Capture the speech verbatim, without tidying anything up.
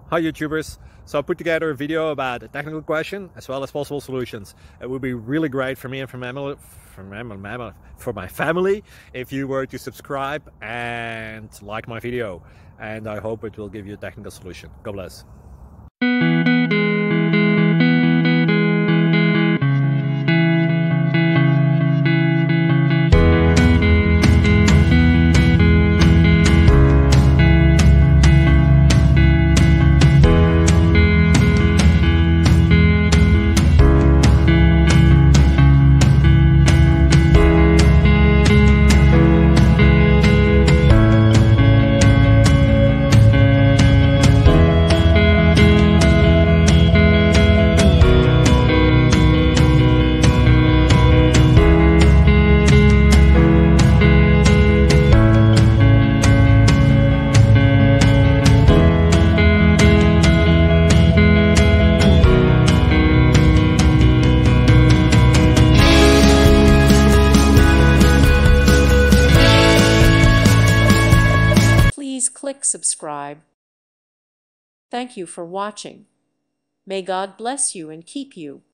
Hi YouTubers. So I put together a video about a technical question as well as possible solutions. It would be really great for me and for my, for my, for my family if you were to subscribe and like my video. And I hope it will give you a technical solution. God bless. Please click subscribe. Thank you for watching. May God bless you and keep you.